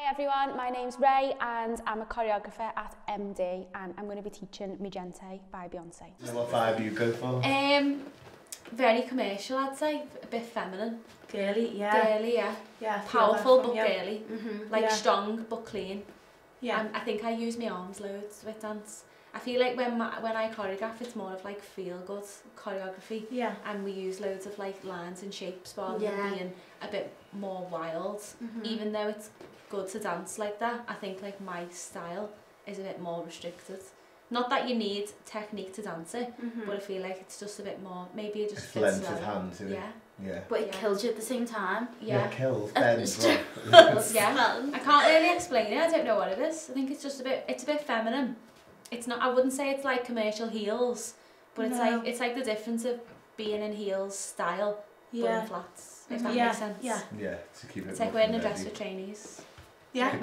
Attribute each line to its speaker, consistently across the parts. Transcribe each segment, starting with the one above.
Speaker 1: Hi everyone, my name's Rae and I'm a choreographer at MD and I'm going to be teaching Gente by Beyonce.
Speaker 2: What vibe do you go for?
Speaker 3: Very commercial, I'd say, a bit feminine.
Speaker 4: Girly, yeah.
Speaker 3: Girly, yeah.
Speaker 4: Yeah.
Speaker 3: Powerful but girly. Like strong but clean.
Speaker 4: Yeah.
Speaker 3: I think I use my arms loads with dance. I feel like when I choreograph, it's more of like feel-good choreography.
Speaker 4: Yeah.
Speaker 3: And we use loads of like lines and shapes rather than being a bit more wild. Even though it's good to dance like that, I think like my style is a bit more restricted. Not that you need technique to dance it, but I feel like it's just a bit more, maybe it just fits
Speaker 2: length of hand, isn't it? Yeah.
Speaker 4: But it kills you at the same time.
Speaker 2: Yeah, it kills, bends.
Speaker 3: Yeah. I can't really explain it, I don't know what it is. I think it's just it's a bit feminine. It's not, I wouldn't say it's like commercial heels, but it's like the difference of being in heels style, but in flats, if that makes sense.
Speaker 2: Yeah, to keep it.
Speaker 3: It's like wearing a dress for trainees.
Speaker 4: Yeah,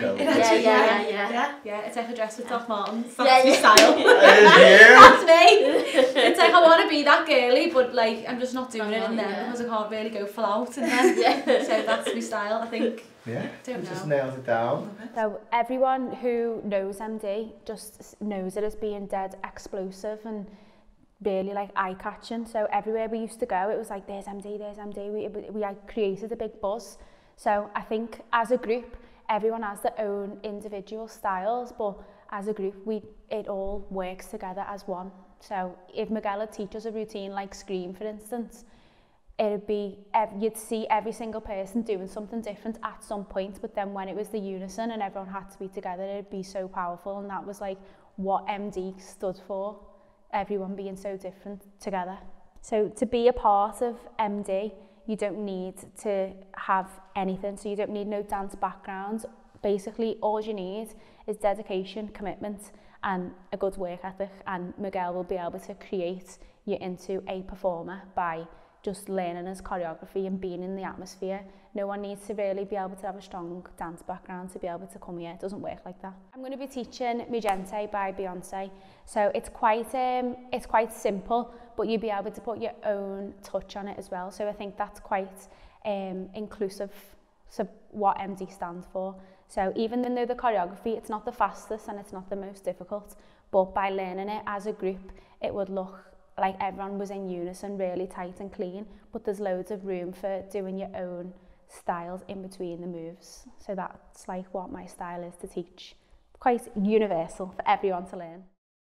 Speaker 3: yeah, it's like a dress with Doc Martens. That's my style.
Speaker 2: Yeah.
Speaker 3: That's me. It's like I want to be that girly, but like I'm just not doing it in there because I can't really go full out in there. So that's my style, I think.
Speaker 2: Yeah,
Speaker 3: don't know.
Speaker 2: Just nailed it down.
Speaker 1: So everyone who knows MD just knows it as being dead explosive and really like eye-catching. So everywhere we used to go, it was like, there's MD, there's MD. We had created a big buzz. So I think as a group, everyone has their own individual styles, but as a group, it all works together as one. So if Miguel would teach us a routine like Scream, for instance, it'd be, you'd see every single person doing something different at some point, but then when it was the unison and everyone had to be together, it'd be so powerful, and that was like what MD stood for, everyone being so different together. So to be a part of MD, you don't need to have anything, so you don't need no dance background. Basically, all you need is dedication, commitment, and a good work ethic, and Miguel will be able to create you into a performer by just learning his choreography and being in the atmosphere. No one needs to really be able to have a strong dance background to be able to come here. It doesn't work like that. I'm going to be teaching Gente by Beyonce. So it's quite simple, but you'll be able to put your own touch on it as well. So I think that's quite inclusive, so what MD stands for. So even though the choreography, it's not the fastest and it's not the most difficult, but by learning it as a group, it would look like everyone was in unison, really tight and clean, but there's loads of room for doing your own styles in between the moves. So that's like what my style is to teach. Quite universal for everyone to learn.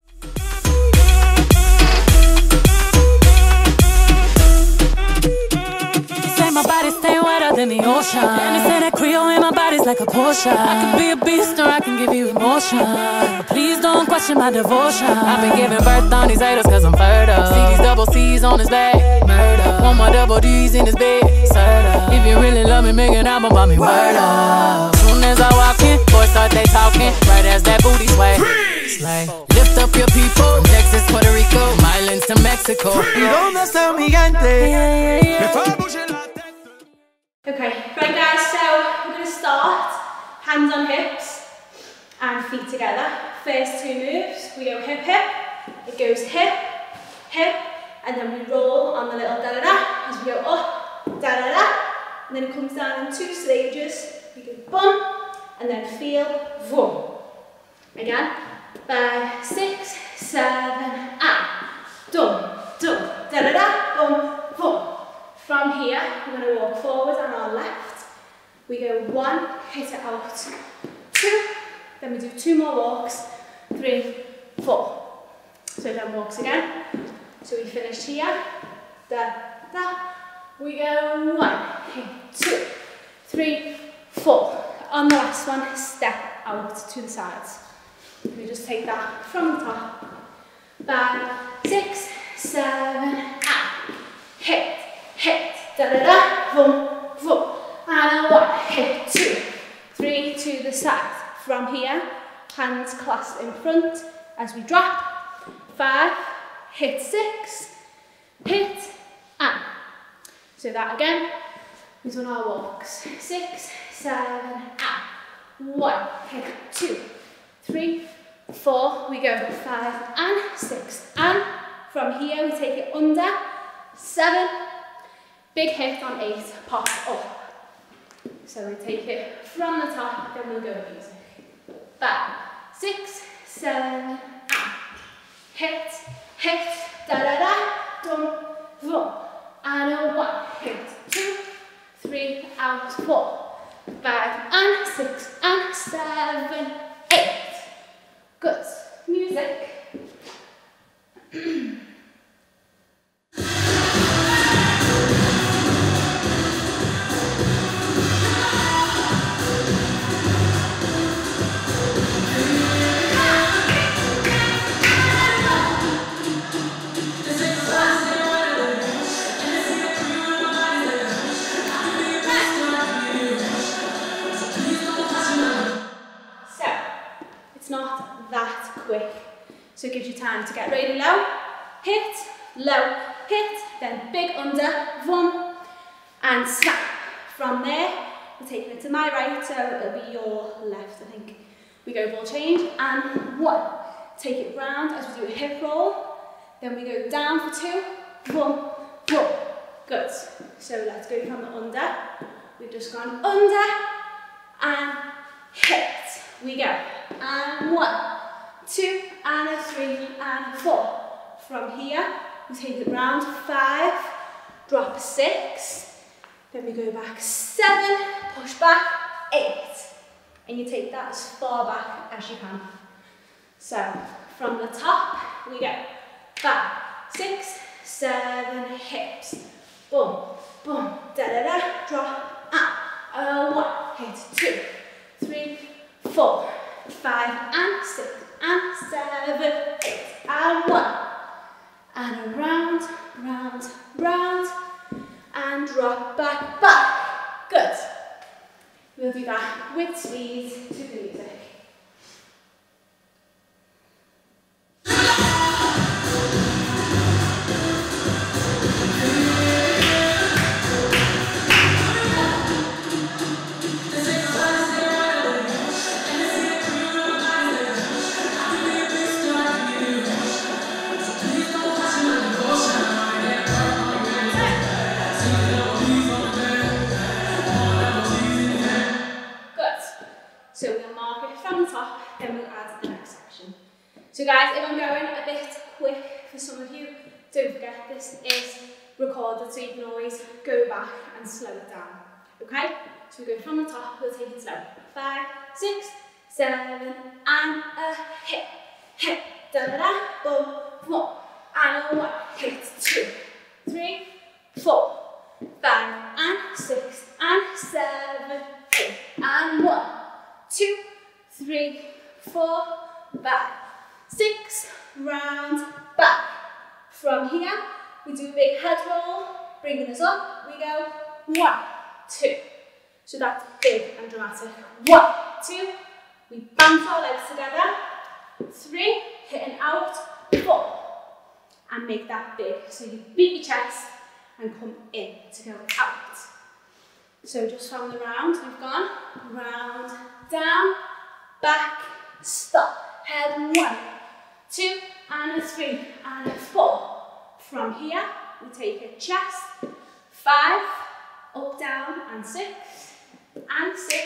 Speaker 5: My body stay wetter than the ocean. And they say that Creole in my body's like a Porsche. I can be a beast or I can give you emotion. Please don't question my devotion. I've been giving birth on these haters cause I'm fertile. See these double C's on his back, murder. Want my double D's in his bed, serta. If you really love me, make an album about me, word up. Soon as I walk in, boys start they talking. Right as that booty sway, slay. Lift up your people, from Texas, Puerto Rico, Islands to Mexico.
Speaker 3: Okay, right guys, so we're going to start hands on hips and feet together. First two moves, we go hip, hip, it goes hip, hip, and then we roll on the little da-da-da as we go up, da-da-da, and then it comes down in two stages. We go bum, and then feel, vroom. Again, 5, 6, 7, and dum, dum, da-da-da, bum, boom. From here, we're going to walk forward on our left. We go 1, hit it out, 2, then we do 2 more walks, 3, 4. So then walks again. So we finished here, da, da. We go 1, hit 2, 3, 4. On the last one, step out to the sides. We just take that from the top. 5, 6, 7, and hit. Hit, da-da-da, boom, boom. And 1, hit, 2, 3 to the side. From here, hands clasped in front as we drop. 5, hit 6, hit, and. So that again, we've done our walks. 6, 7, and. 1, hit, 2, 3, 4. We go 5 and 6, and. From here, we take it under, 7, big hit on 8, pop up. So we take it from the top, then we'll go with music. 5, 6, 7, and hit, hit, da da da, dum, boom. And a 1, hit, 2, 3, out, 4, 5, and 6, and 7, 8. Good. Music. Not that quick, so it gives you time to get really low, hit, then big under, boom, and snap. From there, we're taking it to my right, so it'll be your left, I think. We go ball change, and 1, take it round as we do a hip roll, then we go down for 2, boom, boom, good. So let's go from the under, we've just gone under, and hit. We go, and 1, 2, and a 3, and a 4. From here, we take it round, 5, drop 6, then we go back 7, push back 8, and you take that as far back as you can. So, from the top, we go 5, 6, 7, hips, boom, boom, da da da, drop, 1, hit, 2, 3, 4, 5, and 6, and 7, 8, and 1, and around, round, round, and drop back, back. Good. We'll do that with speed to the music. So guys, if I'm going a bit quick for some of you, don't forget this is recorded, so you can always go back and slow it down. Okay? So we go from the top, we'll take it slow. 5, 6, 7, and a hit, hit, da da da, boom, boom, and a 1, hit, 2, 3, 4, 5, and 6, and 7, 8, and 1, 2, 3, 4, 5, 6, round, back. From here, we do a big head roll, bringing us up. We go 1, 2. So that's big and dramatic. 1, 2. We bounce our legs together. 3, hitting out. 4. And make that big. So you beat your chest and come in to go out. So just from the round, we've gone round, down, back, stop. Head 1, 2, and a 3, and a 4. From here, we take a chest, 5, up, down, and 6, and 6.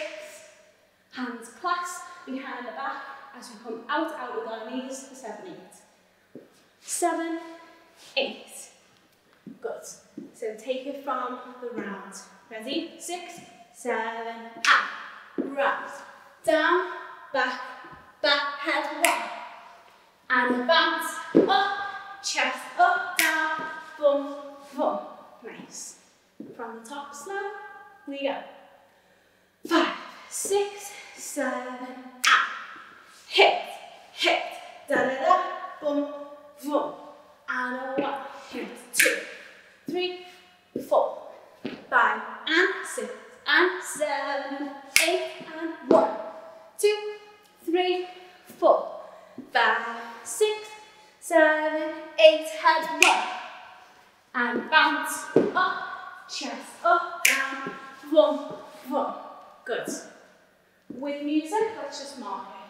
Speaker 3: Hands clasped behind the back as we come out with our knees for 7, 8. 7, 8. Good. So take it from the round. Ready? 6, 7, and round, down, back, back, head 1. And bounce, up, chest, up, down, boom, boom. Nice. From the top, slow, we go. 5, 6, 7, and hit, hit, da da da, boom, boom. And a 1, hit, 2, 3, 4, 5, and 6, and 7, 8, and 1, 2, 3, 4, 5, 6, 7, 8, head 1. And bounce, up, chest, up, down, boom, boom. Good. With music, let's just mark it.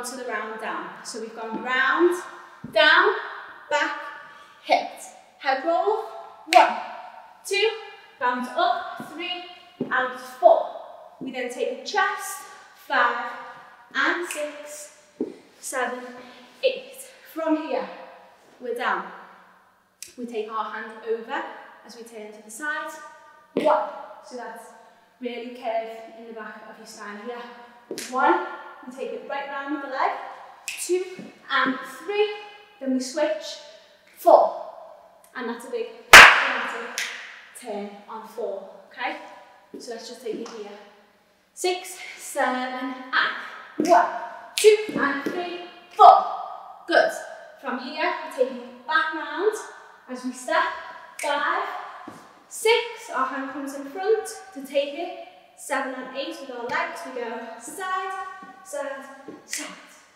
Speaker 3: onto the round down. So we've gone round, down, back, hit, head roll, 1, 2, bounce up, 3, and 4. We then take the chest, 5, and 6, 7, 8. From here, we're down. We take our hand over as we turn to the side. 1, so that's really curve in the back of your spine here. 1, we take it right round with the leg. 2, and 3, then we switch. 4, and that's a big dramatic turn on 4, okay? So let's just take it here. 6, 7, and 1, 2, and 3, 4. Good. From here, we're taking it back round as we step. 5, 6, our hand comes in front to take it. 7 and 8 with our legs, we go side, side, side.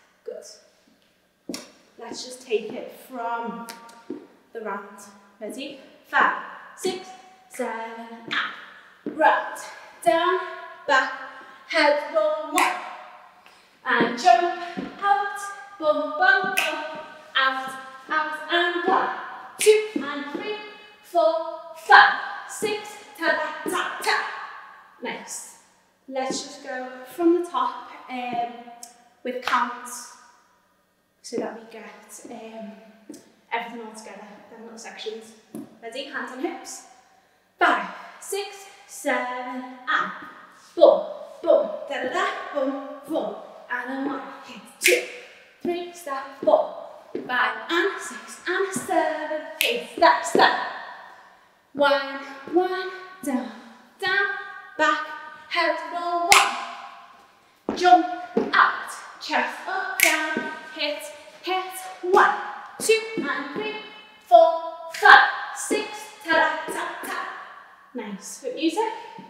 Speaker 3: Good. Let's just take it from the round. Ready? 5, 6, 7, and round, down, back, head roll, 1, and jump, out, bum, bum, bum, out, out, and 1, 2, and 3, 4, 5, 6, ta, ta, ta. Nice. Let's just go from the top with counts so that we get everything all together, them little sections. Ready? Hands on hips. 5, 6, 7, and boom, boom, da da da, boom, boom, and then 1, hit, 2, 3, step, 4, 5, and 6, and 7, 8, step, step. 1, 1, down, down, back, head roll, 1, jump, out, chest up, down, hit, hit, 1, 2, and 3, 4, 5, 6, ta ta ta ta. Nice. With music.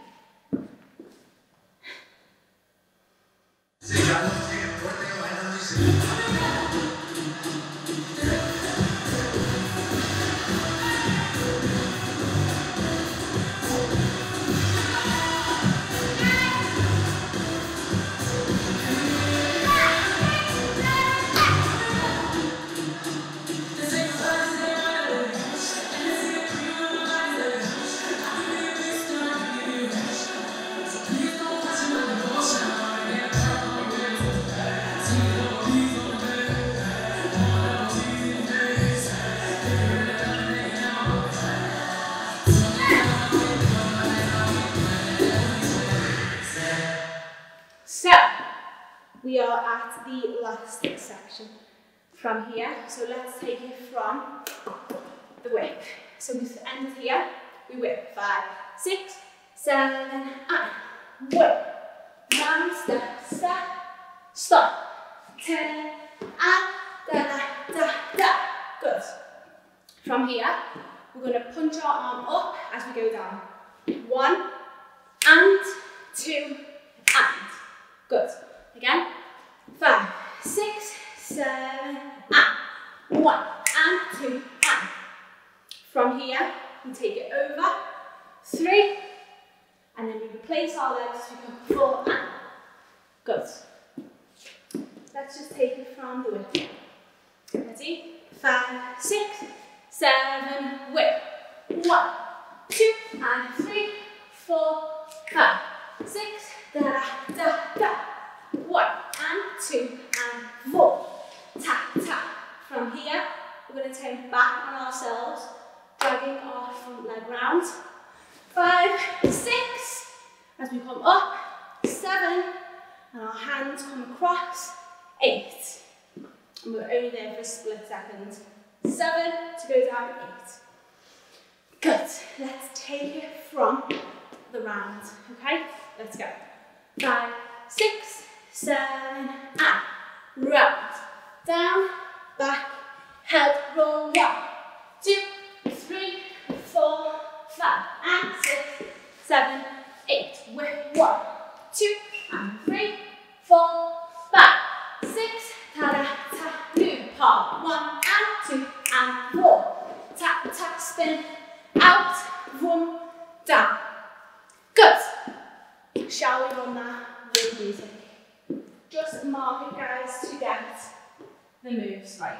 Speaker 3: We are at the last section from here, so let's take it from the whip. So we end here, we whip 5, 6, 7, and whip. Round, step, step, stop, turn, and da da da da. Good. From here, we're going to punch our arm up as we go down. 1, and 2, and. Good. Again. 5, 6, 7, and 1, and 2, and. From here, we take it over, 3, and then we replace our legs to go 4, and. Good. Let's just take it from the whip. Ready? 5, 6, 7, whip. 1, 2, and 3, 4, 5, 6, da da da da. 1, and 2, and 4. Tap, tap. From here, we're going to turn back on ourselves, dragging our front leg round. 5, 6, as we come up. 7, and our hands come across. 8. And we're only there for a split second. 7 to go down, 8. Good. Let's take it from the round. Okay? Let's go. 5, 6, 7, and round, down, back, head roll, 1, 2, 3, 4, 5, and 6, 7, 8, whip, 1, 2, and 3, 4, 5, 6, ta-da-ta, move, part, 1, and 2, and 4, tap, tap, spin, out, boom, down. Good. Shall we run that with music? Just mark it, guys, to get the moves right.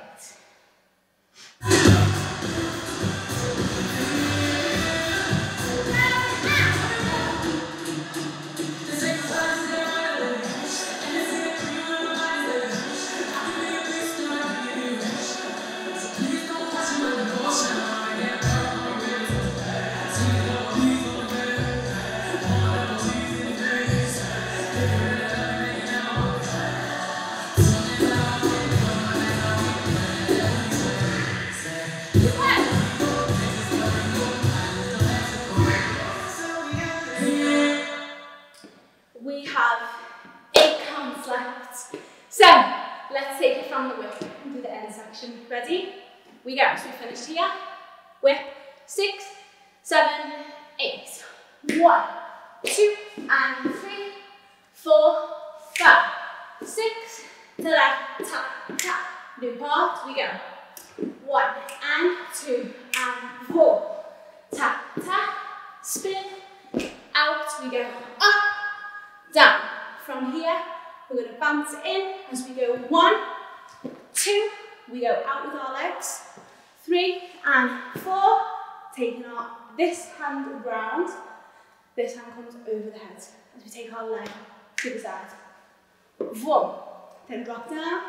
Speaker 3: We have 8 counts left. So let's take it from the whip and do the end section. Ready? We go. So we finished here. Whip. 6, 7, 8. 1, 2, and 3, 4, 5, 6. To left, tap, tap. New part. We go. 1 and 2 and 4. Tap, tap. Spin. Out. We go up. Down. From here, we're going to bounce it in as we go 1, 2, we go out with our legs, 3 and 4, taking our this hand round, this hand comes over the head as we take our leg to the side. 1, then drop down,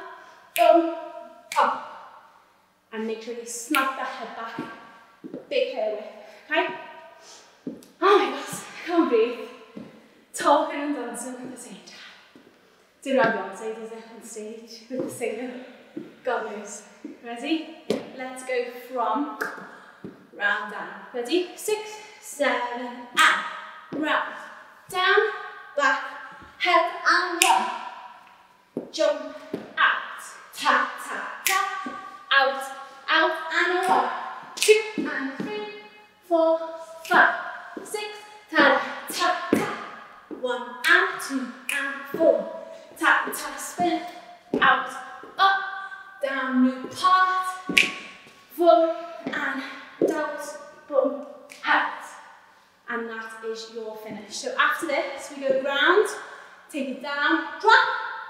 Speaker 3: up, and make sure you snap that head back, big hair whip, okay? Oh my gosh, I can't breathe. Talking and dancing at the same time. Do not Beyonce does it on stage with the singer. God knows. Ready? Let's go from round down. Ready? 6, 7, and round. Down, back, head and one. Jump, out, tap, tap, tap. Out, out and 1, 2 and 3, 4, 5, 6, tap, tap, tap. 1 and 2 and 4. Tap, tap, spin. Out, up, down, new part. Boom, and down, boom, out. And that is your finish. So after this, we go round, take it down, drop,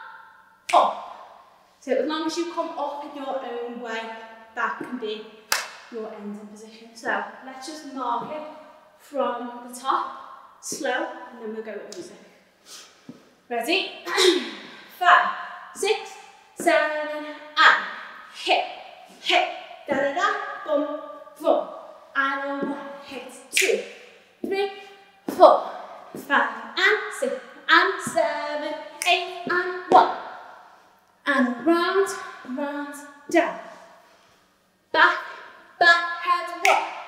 Speaker 3: up. So as long as you come up in your own way, that can be your ending position. So let's just mark it from the top. Slow, and then we'll go with music. Ready? 5, 6, 7, and hit, hit, da da da, boom, boom, and 1, hit, 2, 3, 4, 5, and 6, and 7, 8, and 1, and round, round, down, back, back, head,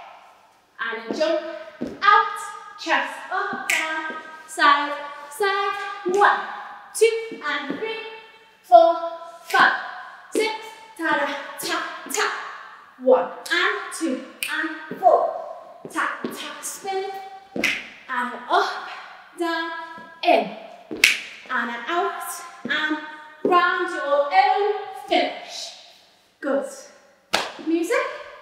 Speaker 3: 1, and jump, out. Chest up, down, side, side, 1, 2, and 3, 4, 5, 6, ta-da, tap, tap. 1 and 2 and 4. Tap, tap, spin, and up, down, in, and out, and round your own finish. Good. Music.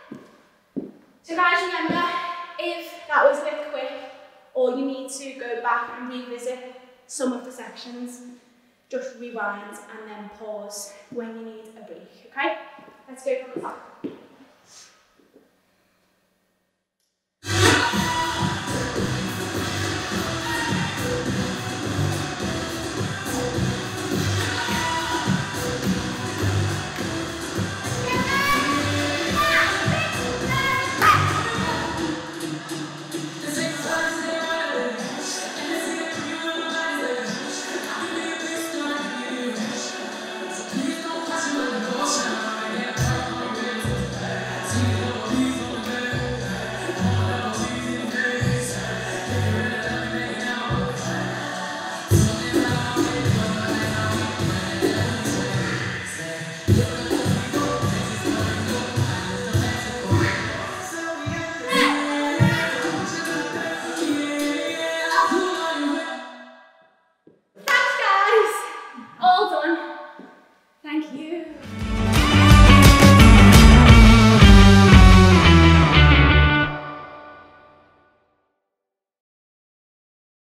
Speaker 3: So guys, remember, if that was a bit quick, or you need to go back and revisit some of the sections, just rewind and then pause when you need a break, okay? Let's go from the top.